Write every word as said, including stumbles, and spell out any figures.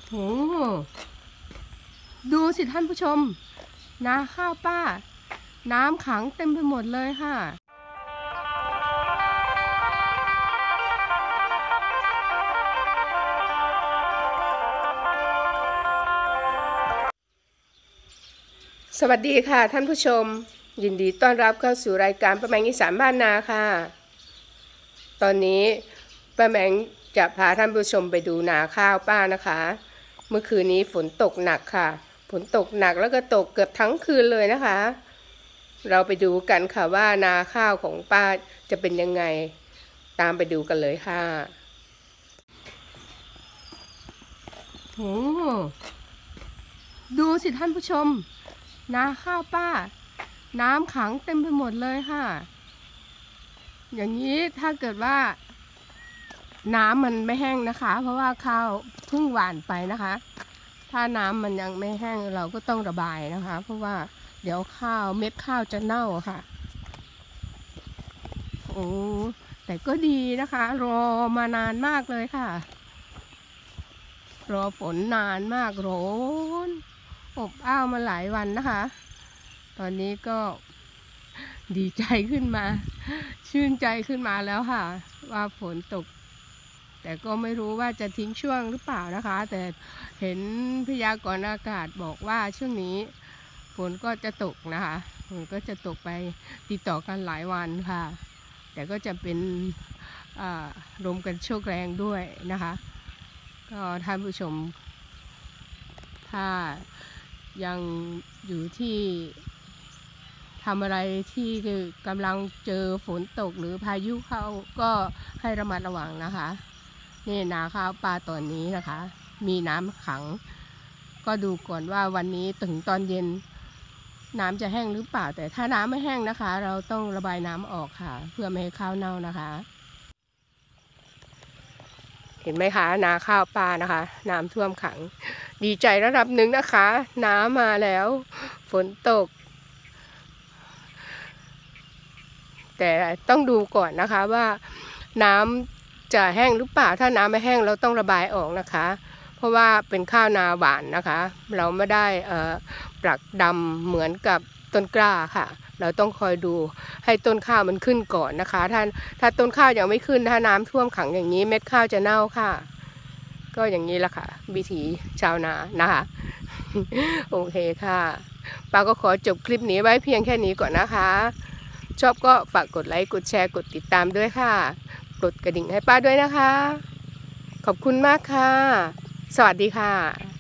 โอ้ดูสิท่านผู้ชมนาข้าวป้าน้ำขังเต็มไปหมดเลยค่ะสวัสดีค่ะท่านผู้ชมยินดีต้อนรับเข้าสู่รายการป้าแมงอีสานบ้านนาค่ะตอนนี้ป้าแมงจะพาท่านผู้ชมไปดูนาข้าวป้านะคะเมื่อคืนนี้ฝนตกหนักค่ะฝนตกหนักแล้วก็ตกเกือบทั้งคืนเลยนะคะเราไปดูกันค่ะว่านาข้าวของป้าจะเป็นยังไงตามไปดูกันเลยค่ะโอ้ดูสิท่านผู้ชมนาข้าวป้าน้ำขังเต็มไปหมดเลยค่ะอย่างนี้ถ้าเกิดว่าน้ำมันไม่แห้งนะคะเพราะว่าข้าวเพิ่งหว่านไปนะคะถ้าน้ำมันยังไม่แห้งเราก็ต้องระบายนะคะเพราะว่าเดี๋ยวข้าวเม็ดข้าวจะเน่าค่ะโอ้แต่ก็ดีนะคะรอมานานมากเลยค่ะรอฝนนานมากร้อนอบอ้าวมาหลายวันนะคะตอนนี้ก็ดีใจขึ้นมาชื่นใจขึ้นมาแล้วค่ะว่าฝนตกแต่ก็ไม่รู้ว่าจะทิ้งช่วงหรือเปล่านะคะแต่เห็นพยากรณ์อากาศบอกว่าช่วงนี้ฝนก็จะตกนะคะฝนก็จะตกไปติดต่อกันหลายวันค่ะแต่ก็จะเป็นลมกันโชกแรงด้วยนะคะก็ท่านผู้ชมถ้ายังอยู่ที่ทำอะไรที่กำลังเจอฝนตกหรือพายุเข้าก็ให้ระมัดระวังนะคะนี่นาข้าวปลาตอนนี้นะคะมีน้ำขังก็ดูก่อนว่าวันนี้ถึงตอนเย็นน้ำจะแห้งหรือเปล่าแต่ถ้าน้ำไม่แห้งนะคะเราต้องระบายน้ำออกค่ะเพื่อไม่ให้ข้าวเน่านะคะเห็นไหมคะนาข้าวปลานะคะน้ำท่วมขังดีใจระดับหนึ่งนะคะน้ำมาแล้วฝนตกแต่ต้องดูก่อนนะคะว่าน้ำจะแห้งหรือเปล่าถ้าน้ำไม่แห้งเราต้องระบายออกนะคะเพราะว่าเป็นข้าวนาหวานนะคะเราไม่ได้ปลักดำเหมือนกับต้นกล้าค่ะเราต้องคอยดูให้ต้นข้าวมันขึ้นก่อนนะคะถ้าถ้าต้นข้าวยังไม่ขึ้นถ้าน้ำท่วมขังอย่างนี้เม็ดข้าวจะเน่าค่ะก็อย่างนี้แหละค่ะวิถีชาวนานะคะโอเคค่ะป้าก็ขอจบคลิปนี้ไว้เพียงแค่นี้ก่อนนะคะชอบก็ฝากกดไลค์กดแชร์กดติดตามด้วยค่ะกดกระดิ่งให้ป้าด้วยนะคะขอบคุณมากค่ะสวัสดีค่ะ